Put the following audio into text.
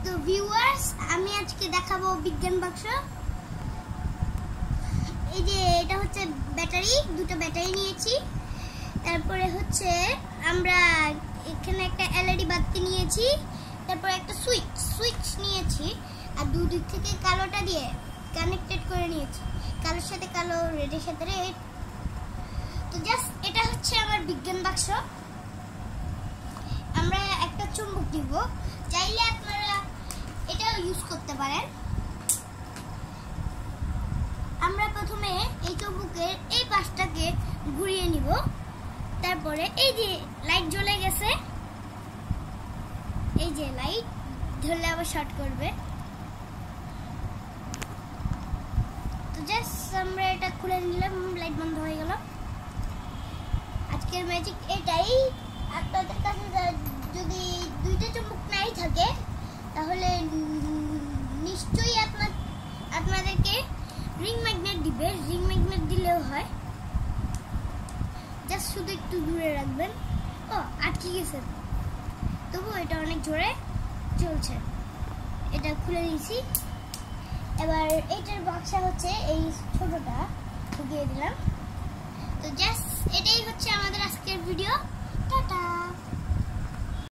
তো ভিউয়ার্স, আমি আজকে দেখাবো বিজ্ঞান বাক্স। এই যে এটা হচ্ছে ব্যাটারি, দুটো ব্যাটারি নিয়েছি। তারপরে হচ্ছে আমরা এখানে একটা এলইডি বাতি নিয়েছি। তারপরে একটা সুইচ নিয়েছি, আর দুদিক থেকে কালোটা দিয়ে কানেক্টেড করে নিয়েছি। কালোর সাথে কালো, রেডের সাথে রেড। তো জাস্ট এটা হচ্ছে আমার বিজ্ঞান বাক্স। আমরা একটা চুম্বক দিব, চাইলে আপনারা এটাও ইউজ করতে পারেন। আমরা প্রথমে এই চুম্বকের এই পাশটাকে ঘুরিয়ে নিব। তারপরে এই যে লাইট জ্বলে গেছে, এই যে লাইট ধরলে আবার শর্ট করবে। তো জাস্ট আমরা এটা খুলে নিলাম, লাইট বন্ধ হয়ে গেল। আজকের ম্যাজিক এটাই। আপনাদের কাছে যদি দুইটা চুম্বক নাই থাকে তাহলে নিশ্চয়ই আপনাদেরকে রিং ম্যাগনেট দিবে। রিং ম্যাগনেট দিলেও হয়, জাস্ট শুধু একটু দূরে রাখবেন। ও আটকে গেছে, তবু এটা অনেক জোরে চলছে। এটা খুলে নিয়েছি। এবার এইটার বাক্সা হচ্ছে এই ছোটটা ঢুকিয়ে দিলাম। তো জাস্ট এটাই হচ্ছে আমাদের আজকের ভিডিও। টাটা।